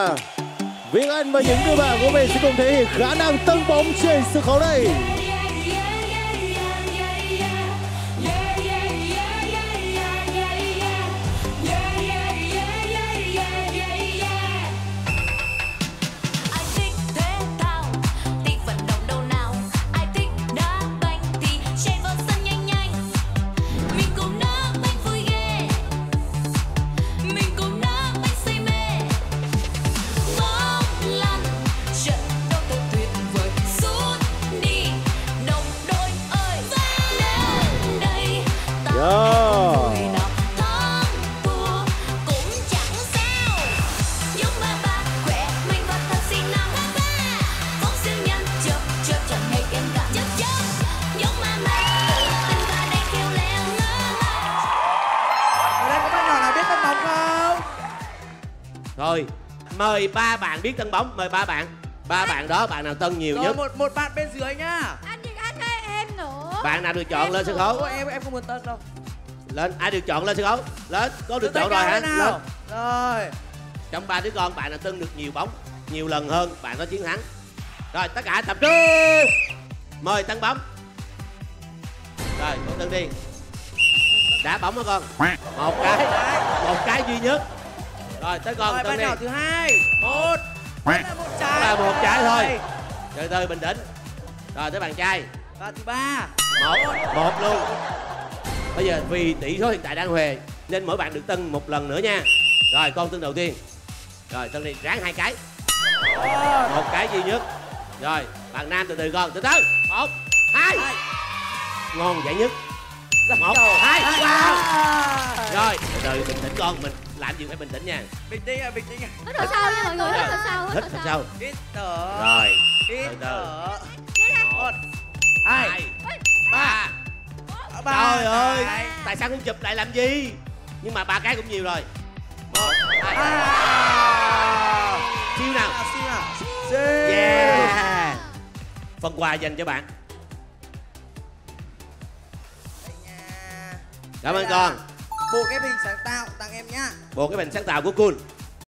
Việt Anh và những người bạn của mình sẽ cùng thể hiện khả năng tấn bóng trên sân khấu đây. Rồi, mời ba bạn biết tân bóng, mời ba bạn. Ba bạn đó, bạn nào tân nhiều nhất? Một bạn bên dưới nhá. Anh ơi em nữa. Bạn nào được chọn lên sân khấu? Em không muốn tân đâu. Lên, ai được chọn lên sân khấu? Lên, có được chọn rồi hả? Lên. Rồi. Trong ba đứa con, bạn nào tân được nhiều bóng, nhiều lần hơn, bạn đó chiến thắng. Rồi, tất cả tập trung. Mời tân bóng. Rồi, con tân đi. Đá bóng hả con? Một cái duy nhất. Rồi tới con tân đi. Bạn thứ hai. Một trái. Là một trái thôi. Từ từ bình tĩnh. Rồi tới bạn trai. Và thứ ba. Một luôn. Bây giờ vì tỷ số hiện tại đang huề nên mỗi bạn được tân một lần nữa nha. Rồi con tân đầu tiên. Rồi tân đi ráng hai cái. Một cái duy nhất. Rồi bạn nam từ từ con, từ từ. 1, 2. Ngon giải nhất. 1, 2. Wow. Rồi từ từ bình tĩnh con, mình làm gì phải bình tĩnh nha. Bình tĩnh à. Hít thở sâu nha mọi người, hít thở sâu. Hít thở sâu. Hít thở. Rồi Hít từ từ. thở. 1, 2, 3. Trời ơi, tại sao không chụp lại làm gì? Nhưng mà 3 cái cũng nhiều rồi. 1, 2. Siêu nào. Yeah. Phần quà dành cho bạn. Cảm ơn con. Bộ cái bình sáng tạo tặng em nhá. Bộ cái bình sáng tạo của Cool.